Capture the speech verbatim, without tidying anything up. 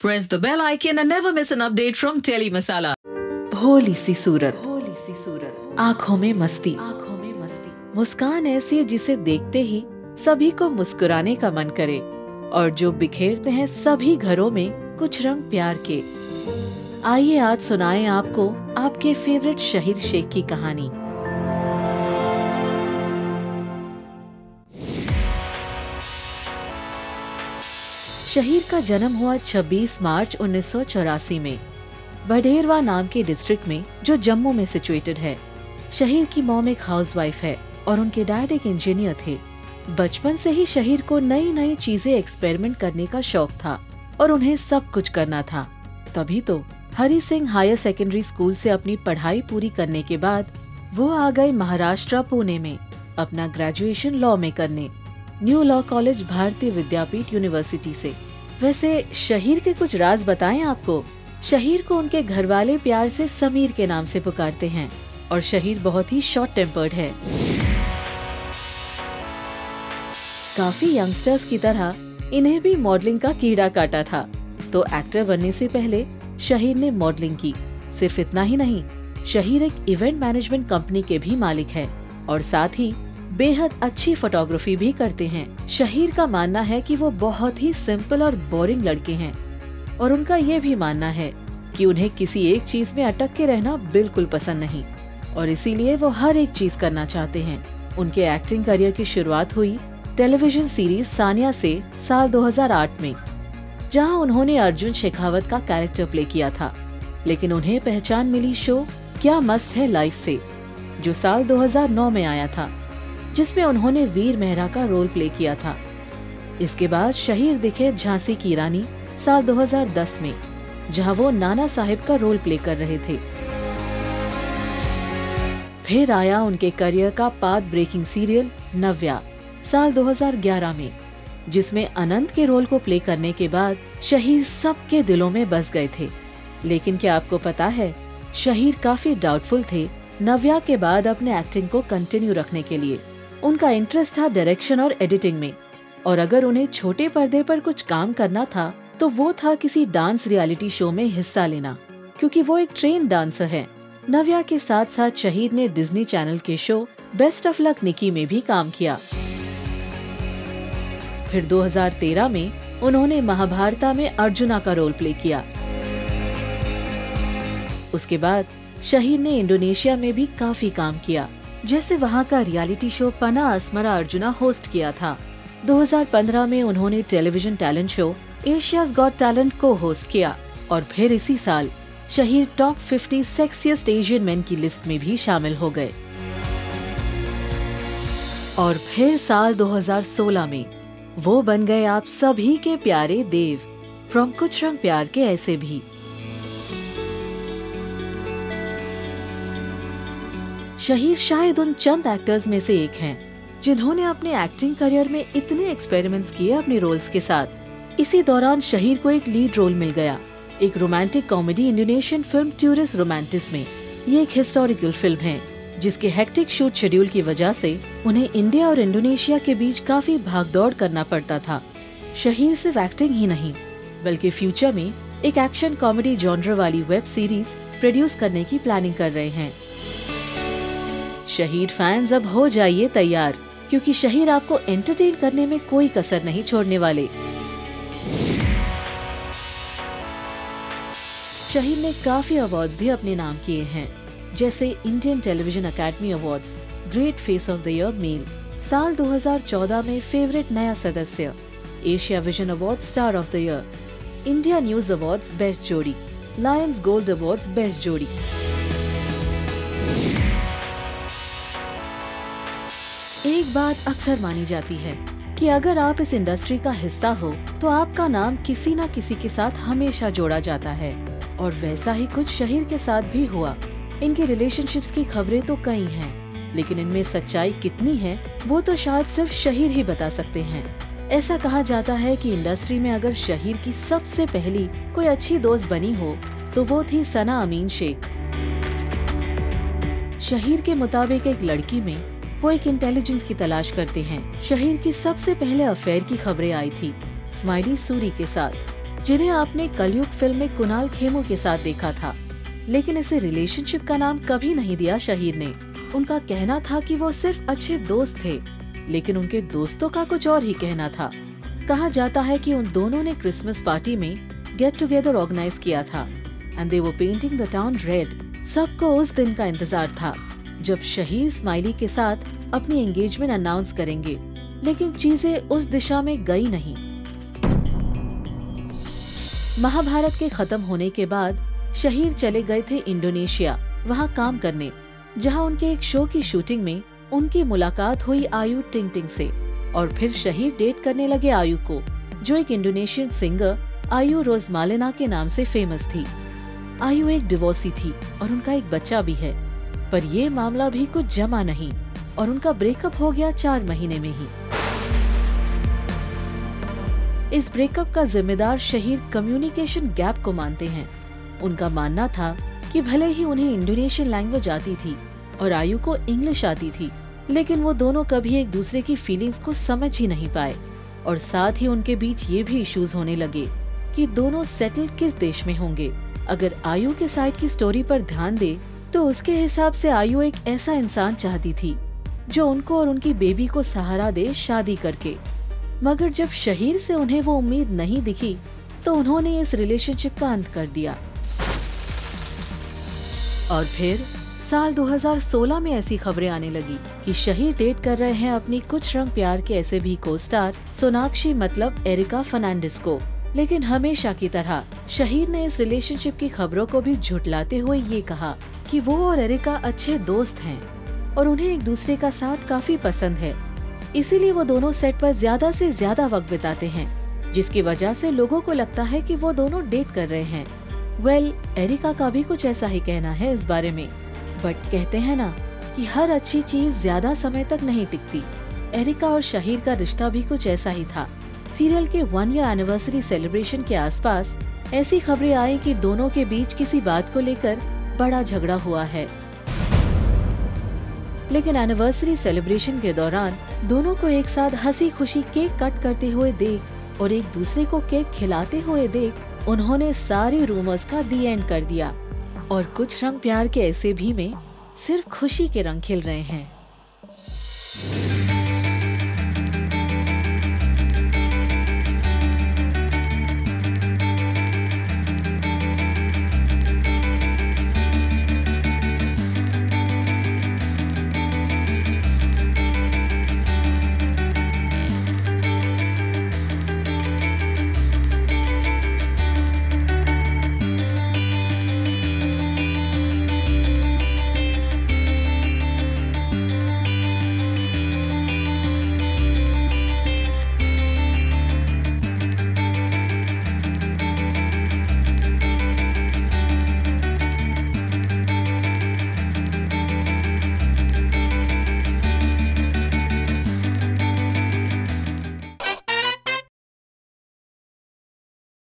Press the bell icon and never miss an update from Tele Masala. भोली सी सूरत, भोली सी सूरत, आँखों में मस्ती, आँखों में मस्ती, मुस्कान ऐसी है जिसे देखते ही सभी को मुस्कुराने का मन करे और जो बिखेरते हैं सभी घरों में कुछ रंग प्यार के। आइए आज सुनाएं आपको आपके फेवरेट शहीर शेख की कहानी। शहीर का जन्म हुआ छब्बीस मार्च उन्नीस सौ चौरासी में बढेरवा नाम के डिस्ट्रिक्ट में जो जम्मू में सिचुएटेड है। शहीर की मॉम एक हाउसवाइफ है और उनके डैड एक इंजीनियर थे। बचपन से ही शहीर को नई नई चीजें एक्सपेरिमेंट करने का शौक था और उन्हें सब कुछ करना था। तभी तो Hari Singh higher secondary school से अपनी पढ़ाई पूरी करने के बाद वो आ गए महाराष्ट्र पुणे में अपना ग्रेजुएशन लॉ में करने, न्यू लॉ कॉलेज भारतीय विद्यापीठ यूनिवर्सिटी से। वैसे शहीर के कुछ राज बताएं आपको। शहीर को उनके घर वाले प्यार से समीर के नाम से पुकारते हैं और शहीर बहुत ही शॉर्ट टेम्पर्ड है। काफी यंगस्टर्स की तरह इन्हें भी मॉडलिंग का कीड़ा काटा था, तो एक्टर बनने से पहले शहीर ने मॉडलिंग की। सिर्फ इतना ही नहीं, शहीर एक इवेंट मैनेजमेंट कंपनी के भी मालिक है और साथ ही बेहद अच्छी फोटोग्राफी भी करते हैं। शहीर का मानना है कि वो बहुत ही सिंपल और बोरिंग लड़के हैं और उनका ये भी मानना है कि उन्हें किसी एक चीज में अटक के रहना बिल्कुल पसंद नहीं और इसीलिए वो हर एक चीज करना चाहते हैं। उनके एक्टिंग करियर की शुरुआत हुई टेलीविजन सीरीज सानिया से साल दो हज़ार आठ में, जहां उन्होंने अर्जुन शेखावत का कैरेक्टर प्ले किया था। लेकिन उन्हें पहचान मिली शो क्या मस्त है लाइफ से, जो साल दो हज़ार नौ में आया था, जिसमें उन्होंने वीर मेहरा का रोल प्ले किया था। इसके बाद शहीर दिखे झांसी की रानी साल दो हज़ार दस में, जहां वो नाना साहिब का रोल प्ले कर रहे थे। फिर आया उनके करियर का पाथ ब्रेकिंग सीरियल नव्या साल दो हज़ार ग्यारह में, जिसमें अनंत के रोल को प्ले करने के बाद शहीर सबके दिलों में बस गए थे। लेकिन क्या आपको पता है, शहीर काफी डाउटफुल थे नव्या के बाद अपने एक्टिंग को कंटिन्यू रखने के लिए। उनका इंटरेस्ट था डायरेक्शन और एडिटिंग में, और अगर उन्हें छोटे पर्दे पर कुछ काम करना था तो वो था किसी डांस रियलिटी शो में हिस्सा लेना, क्योंकि वो एक ट्रेन डांसर है। नव्या के साथ साथ शहीर ने डिज्नी चैनल के show best of luck Nikki में भी काम किया। फिर दो हज़ार तेरह में उन्होंने महाभारता में अर्जुना का रोल प्ले किया। उसके बाद शहीर ने इंडोनेशिया में भी काफी काम किया, जैसे वहाँ का रियलिटी शो पना अस्मरा अर्जुना होस्ट किया था। दो हज़ार पंद्रह में उन्होंने television talent show Asia's got talent को होस्ट किया और फिर इसी साल शहीर टॉप पचास सेक्सिएस्ट एशियन मेन की लिस्ट में भी शामिल हो गए। और फिर साल दो हज़ार सोलह में वो बन गए आप सभी के प्यारे देव फ्रॉम कुछ रंग प्यार के ऐसे भी। शहीर शायद उन चंद एक्टर्स में से एक हैं जिन्होंने अपने एक्टिंग करियर में इतने एक्सपेरिमेंट्स किए अपने रोल्स के साथ। इसी दौरान शहीर को एक लीड रोल मिल गया एक रोमांटिक कॉमेडी इंडोनेशियन फिल्म टूरिस्ट रोमांटिस में। ये एक हिस्टोरिकल फिल्म है जिसके हेक्टिक शूट शेड्यूल की वजह से उन्हें इंडिया और इंडोनेशिया के बीच काफी भागदौड़ करना पड़ता था। शहीर सिर्फ एक्टिंग ही नहीं बल्कि फ्यूचर में एक एक्शन कॉमेडी जॉनर वाली वेब सीरीज प्रोड्यूस करने की प्लानिंग कर रहे हैं। शहीर फैंस अब हो जाइए तैयार, क्योंकि शहीर आपको एंटरटेन करने में कोई कसर नहीं छोड़ने वाले। शहीर ने काफी अवार्ड्स भी अपने नाम किए हैं, जैसे Indian television academy awards great face of the year male साल दो हज़ार चौदह में फेवरेट नया सदस्य, Asia vision award star of the year, India news awards best जोड़ी, लायंस गोल्ड अवार्ड्स बेस्ट जोड़ी। एक बात अक्सर मानी जाती है कि अगर आप इस इंडस्ट्री का हिस्सा हो तो आपका नाम किसी न किसी के साथ हमेशा जोड़ा जाता है, और वैसा ही कुछ शहीर के साथ भी हुआ। इनके रिलेशनशिप्स की खबरें तो कई हैं, लेकिन इनमें सच्चाई कितनी है वो तो शायद सिर्फ शहीर ही बता सकते हैं। ऐसा कहा जाता है कि इंडस्ट्री में अगर शहीर की सबसे पहली कोई अच्छी दोस्त बनी हो तो वो थी सना अमीन शेख। शहीर के मुताबिक एक लड़की में वो एक इंटेलिजेंस की तलाश करते हैं। शहीर की सबसे पहले अफेयर की खबरें आई थी स्माइली सूरी के साथ, जिन्हें आपने कलयुग फिल्म में कुणाल खेमू के साथ देखा था। लेकिन इसे रिलेशनशिप का नाम कभी नहीं दिया शहीर ने। उनका कहना था कि वो सिर्फ अच्छे दोस्त थे, लेकिन उनके दोस्तों का कुछ और ही कहना था। कहा जाता है कि उन दोनों ने क्रिसमस पार्टी में गेट टुगेदर ऑर्गेनाइज किया था and they were painting the town red. सबको उस दिन का इंतजार था जब शहीर स्माइली के साथ अपनी एंगेजमेंट अनाउंस करेंगे, लेकिन चीजें उस दिशा में गई नहीं। महाभारत के खत्म होने के बाद शहीर चले गए थे इंडोनेशिया वहाँ काम करने, जहाँ उनके एक शो की शूटिंग में उनकी मुलाकात हुई आयु टिंग टिंग से। और फिर शहीर डेट करने लगे आयु को, जो एक इंडोनेशियन सिंगर आयु रोजमालिना के नाम से फेमस थी। आयु एक डिवोर्सी थी और उनका एक बच्चा भी है, पर ये मामला भी कुछ जमा नहीं और उनका ब्रेकअप हो गया चार महीने में ही। इस ब्रेकअप का जिम्मेदार शहीर कम्युनिकेशन गैप को मानते हैं। उनका मानना था कि भले ही उन्हें इंडोनेशियन लैंग्वेज आती थी और आयु को इंग्लिश आती थी, लेकिन वो दोनों कभी एक दूसरे की फीलिंग्स को समझ ही नहीं पाए। और साथ ही उनके बीच ये भी इश्यूज होने लगे कि दोनों सेटल किस देश में होंगे। अगर आयु के साइड की स्टोरी पर ध्यान दे तो उसके हिसाब से आयु एक ऐसा इंसान चाहती थी जो उनको और उनकी बेबी को सहारा दे शादी करके। मगर जब शहीर से उन्हें वो उम्मीद नहीं दिखी तो उन्होंने इस रिलेशनशिप का अंत कर दिया। और फिर साल दो हज़ार सोलह में ऐसी खबरें आने लगी कि शहीर डेट कर रहे हैं अपनी कुछ रंग प्यार के ऐसे भी को स्टार सोनाक्षी मतलब एरिका फर्नांडिस को। लेकिन हमेशा की तरह शहीर ने इस रिलेशनशिप की खबरों को भी झुठलाते हुए ये कहा कि वो और एरिका अच्छे दोस्त हैं और उन्हें एक दूसरे का साथ काफी पसंद है। इसीलिए वो दोनों सेट पर ज्यादा से ज्यादा वक्त बिताते हैं, जिसकी वजह से लोगों को लगता है कि वो दोनों डेट कर रहे हैं। वेल well, एरिका का भी कुछ ऐसा ही कहना है इस बारे में, बट कहते हैं ना कि हर अच्छी चीज ज्यादा समय तक नहीं टिकती। एरिका और शहीर का रिश्ता भी कुछ ऐसा ही था। सीरियल के वन ईयर एनिवर्सरी सेलिब्रेशन के आसपास ऐसी खबरें आई कि दोनों के बीच किसी बात को लेकर बड़ा झगड़ा हुआ है। लेकिन एनिवर्सरी सेलिब्रेशन के दौरान दोनों को एक साथ हंसी खुशी केक कट करते हुए देख और एक दूसरे को केक खिलाते हुए देख उन्होंने सारे रूमर्स का दी एंड कर दिया। और कुछ रंग प्यार के ऐसे भी में सिर्फ खुशी के रंग खिल रहे हैं।